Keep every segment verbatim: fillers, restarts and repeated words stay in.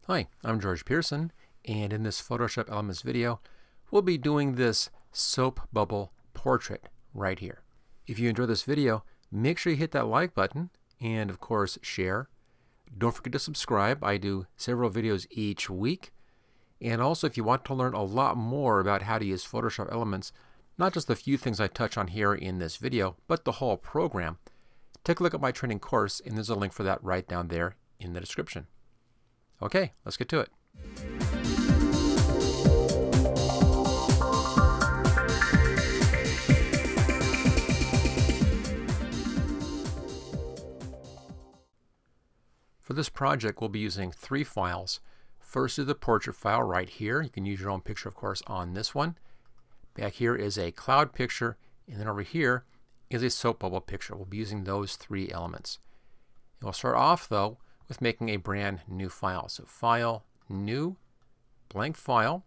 Hi, I'm George Pearson, and in this Photoshop Elements video, we'll be doing this soap bubble portrait right here. If you enjoy this video, make sure you hit that like button, and of course share. Don't forget to subscribe. I do several videos each week. And also, if you want to learn a lot more about how to use Photoshop Elements, not just the few things I touch on here in this video, but the whole program, take a look at my training course, and there's a link for that right down there in the description. Okay, let's get to it. For this project, we'll be using three files. First is the portrait file right here. You can use your own picture, of course, on this one. Back here is a cloud picture, and then over here is a soap bubble picture. We'll be using those three elements. And we'll start off, though, with making a brand new file. So File, New, Blank File.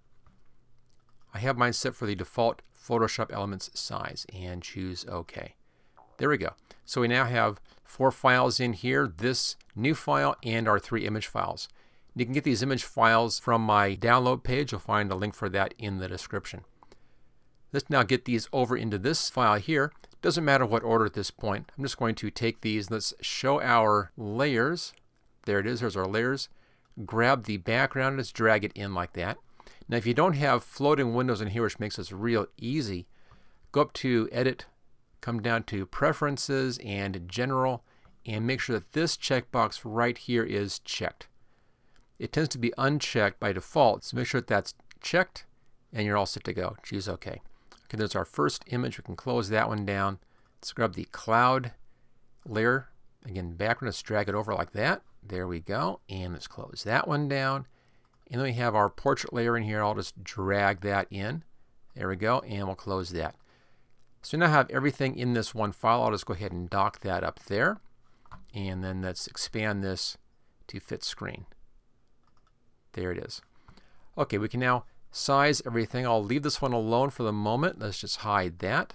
I have mine set for the default Photoshop Elements size and choose OK. There we go. So we now have four files in here, this new file and our three image files. You can get these image files from my download page. You'll find a link for that in the description. Let's now get these over into this file here. Doesn't matter what order at this point. I'm just going to take these. Let's show our layers. There it is. There's our layers. Grab the background and just drag it in like that. Now, if you don't have floating windows in here, which makes this real easy, go up to Edit, come down to Preferences and General, and make sure that this checkbox right here is checked. It tends to be unchecked by default, so make sure that that's checked, and you're all set to go. Choose OK. Okay, there's our first image. We can close that one down. Let's grab the cloud layer. Again, background, let's drag it over like that. There we go. And let's close that one down. And then we have our portrait layer in here. I'll just drag that in. There we go. And we'll close that. So now I have everything in this one file. I'll just go ahead and dock that up there. And then let's expand this to fit screen. There it is. Okay, we can now size everything. I'll leave this one alone for the moment. Let's just hide that.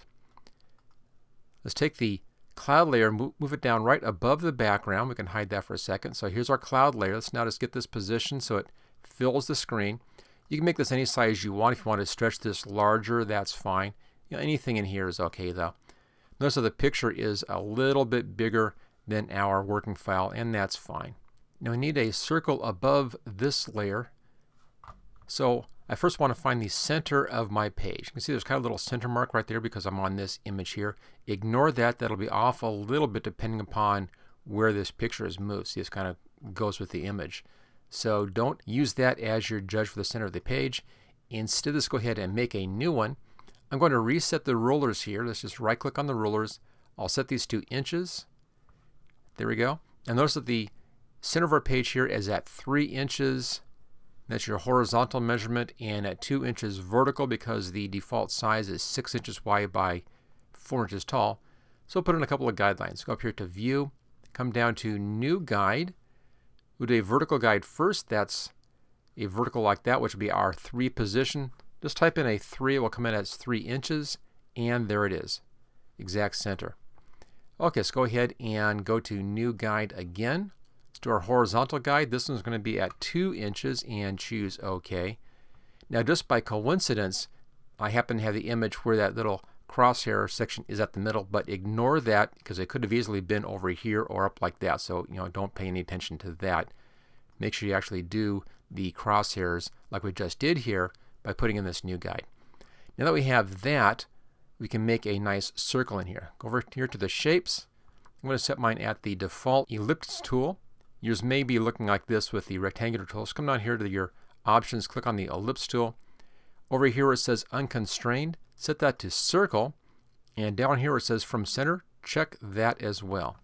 Let's take the cloud layer, move, move it down right above the background. We can hide that for a second. So here's our cloud layer. Let's now just get this positioned so it fills the screen. You can make this any size you want. If you want to stretch this larger, that's fine. You know, anything in here is okay though. Notice that the picture is a little bit bigger than our working file, and that's fine. Now we need a circle above this layer. So I first want to find the center of my page. You can see there's kind of a little center mark right there because I'm on this image here. Ignore that. That'll be off a little bit depending upon where this picture is moved. See, this kind of goes with the image. So don't use that as your judge for the center of the page. Instead, let's go ahead and make a new one. I'm going to reset the rulers here. Let's just right click on the rulers. I'll set these to inches. There we go. And notice that the center of our page here is at three inches. That's your horizontal measurement, and at two inches vertical because the default size is six inches wide by four inches tall. So we'll put in a couple of guidelines. Go up here to View, come down to New Guide. We'll do a vertical guide first. That's a vertical like that, which will be our three position. Just type in a three. It will come in as three inches, and there it is. Exact center. Okay, let's go ahead and go to New Guide again. Let's do our horizontal guide. This one's going to be at two inches and choose OK. Now, just by coincidence, I happen to have the image where that little crosshair section is at the middle, but ignore that because it could have easily been over here or up like that. So, you know, don't pay any attention to that. Make sure you actually do the crosshairs like we just did here by putting in this new guide. Now that we have that, we can make a nice circle in here. Go over here to the shapes. I'm going to set mine at the default ellipse tool. Yours may be looking like this with the rectangular tool. So come down here to your options, click on the ellipse tool. Over here where it says unconstrained, set that to circle. And down here where it says from center, check that as well.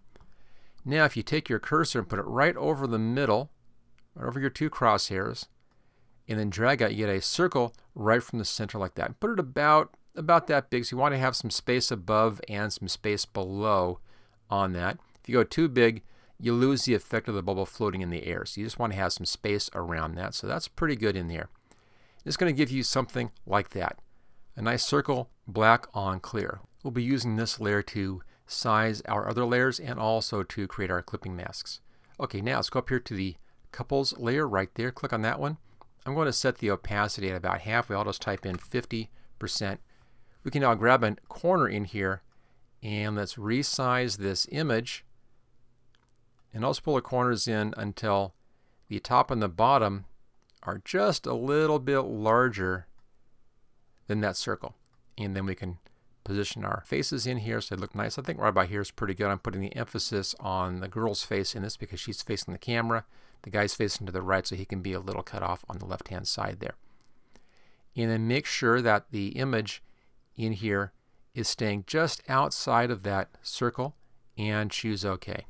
Now if you take your cursor and put it right over the middle, right over your two crosshairs, and then drag out, you get a circle right from the center like that. Put it about, about that big, so you want to have some space above and some space below on that. If you go too big, you lose the effect of the bubble floating in the air. So you just want to have some space around that. So that's pretty good in there. It's going to give you something like that. A nice circle, black on clear. We'll be using this layer to size our other layers and also to create our clipping masks. Okay, now let's go up here to the couples layer right there. Click on that one. I'm going to set the opacity at about halfway. I'll just type in fifty percent. We can now grab a corner in here and let's resize this image. And I'll just pull the corners in until the top and the bottom are just a little bit larger than that circle. And then we can position our faces in here so they look nice. I think right about here is pretty good. I'm putting the emphasis on the girl's face in this because she's facing the camera. The guy's facing to the right, so he can be a little cut off on the left-hand side there. And then make sure that the image in here is staying just outside of that circle and choose OK.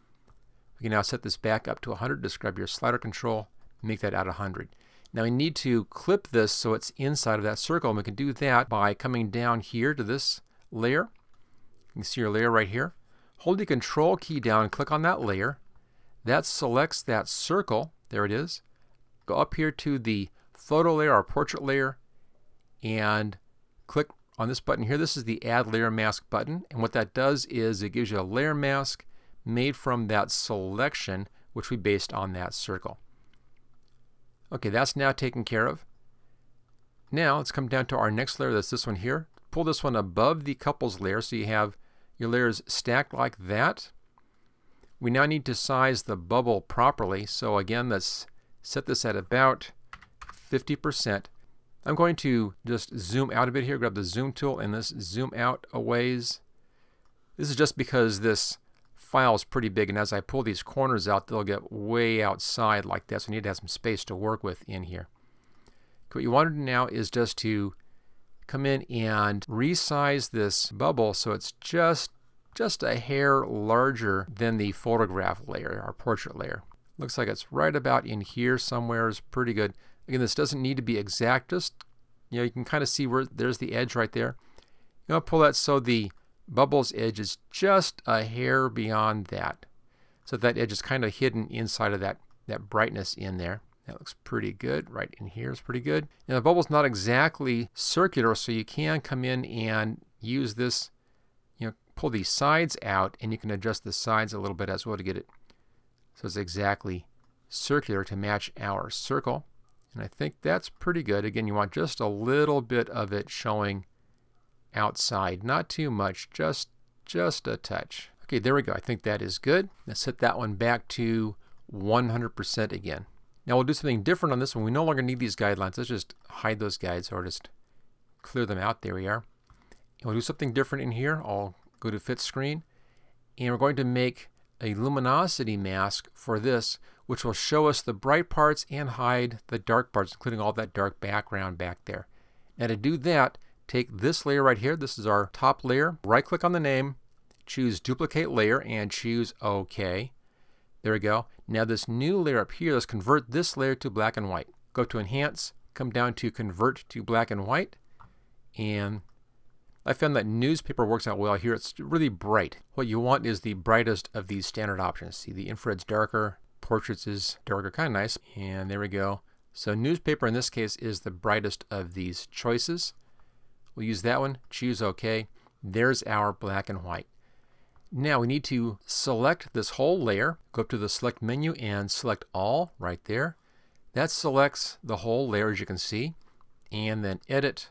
We can now set this back up to one hundred. Just grab your slider control, make that at one hundred. Now we need to clip this so it's inside of that circle, and we can do that by coming down here to this layer. You can see your layer right here. Hold the control key down and click on that layer. That selects that circle. There it is. Go up here to the photo layer or portrait layer and click on this button here. This is the Add Layer Mask button, and what that does is it gives you a layer mask made from that selection which we based on that circle. Okay, that's now taken care of. Now let's come down to our next layer. That's this one here. Pull this one above the couples layer so you have your layers stacked like that. We now need to size the bubble properly. So again, let's set this at about fifty percent. I'm going to just zoom out a bit here, grab the zoom tool and let's zoom out a ways. This is just because this file is pretty big, and as I pull these corners out, they'll get way outside like that, so we need to have some space to work with in here. What you want to do now is just to come in and resize this bubble so it's just just a hair larger than the photograph layer, our portrait layer. Looks like it's right about in here somewhere. Is pretty good. Again, this doesn't need to be exact, just, you know, you can kind of see where there's the edge right there. You know, pull that so the bubble's edge is just a hair beyond that. So that edge is kind of hidden inside of that, that brightness in there. That looks pretty good. Right in here is pretty good. Now the bubble's not exactly circular, so you can come in and use this, you know, pull these sides out, and you can adjust the sides a little bit as well to get it so it's exactly circular to match our circle. And I think that's pretty good. Again, you want just a little bit of it showing outside, not too much, just just a touch. Okay, there we go. I think that is good. Let's set that one back to one hundred percent again. Now we'll do something different on this one. We no longer need these guidelines. Let's just hide those guides or just clear them out. There we are. And we'll do something different in here. I'll go to Fit Screen, and we're going to make a luminosity mask for this, which will show us the bright parts and hide the dark parts, including all that dark background back there. Now to do that, take this layer right here. This is our top layer. Right click on the name, choose duplicate layer, and choose OK. There we go. Now this new layer up here, let's convert this layer to black and white. Go to Enhance, come down to Convert to Black and White, and I found that newspaper works out well here. It's really bright. What you want is the brightest of these standard options. See, the infrared's darker, portraits is darker, kind of nice, and there we go. So newspaper in this case is the brightest of these choices. We'll use that one, choose OK. There's our black and white. Now we need to select this whole layer. Go up to the Select menu and select All right there. That selects the whole layer, as you can see, and then Edit,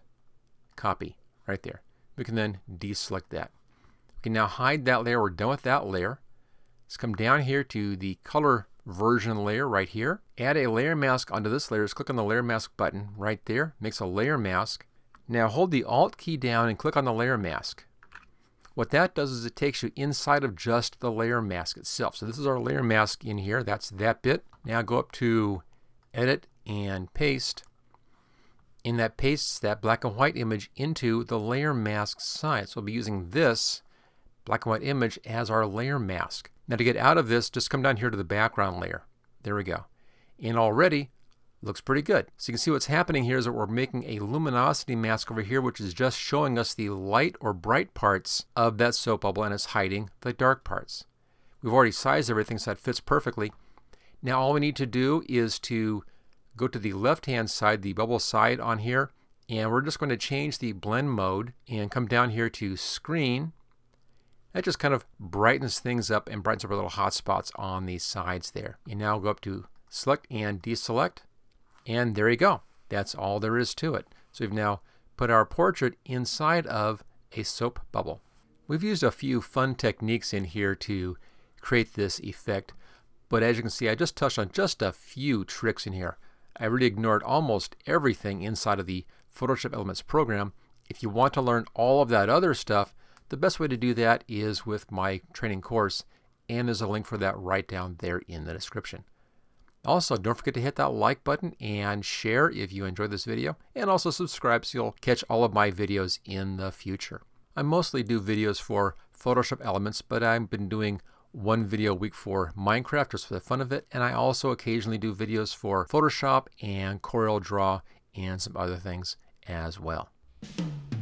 Copy right there. We can then deselect that. We can now hide that layer. We're done with that layer. Let's come down here to the color version layer right here. Add a layer mask onto this layer. Just click on the layer mask button right there. Makes a layer mask. Now hold the Alt key down and click on the layer mask. What that does is it takes you inside of just the layer mask itself. So this is our layer mask in here. That's that bit. Now go up to Edit and Paste. And that pastes that black and white image into the layer mask side. So we'll be using this black and white image as our layer mask. Now to get out of this, just come down here to the background layer. There we go. And already looks pretty good. So you can see what's happening here is that we're making a luminosity mask over here, which is just showing us the light or bright parts of that soap bubble, and it's hiding the dark parts. We've already sized everything so that fits perfectly. Now all we need to do is to go to the left hand side, the bubble side on here, and we're just going to change the blend mode and come down here to Screen. That just kind of brightens things up and brightens up our little hot spots on the sides there. And now go up to select and deselect, and there you go. That's all there is to it. So we've now put our portrait inside of a soap bubble. We've used a few fun techniques in here to create this effect, but as you can see, I just touched on just a few tricks in here. I really ignored almost everything inside of the Photoshop Elements program. If you want to learn all of that other stuff, the best way to do that is with my training course, and there's a link for that right down there in the description. Also, don't forget to hit that like button and share if you enjoyed this video, and also subscribe so you'll catch all of my videos in the future. I mostly do videos for Photoshop Elements, but I've been doing one video a week for Minecraft just for the fun of it, and I also occasionally do videos for Photoshop and CorelDRAW and some other things as well.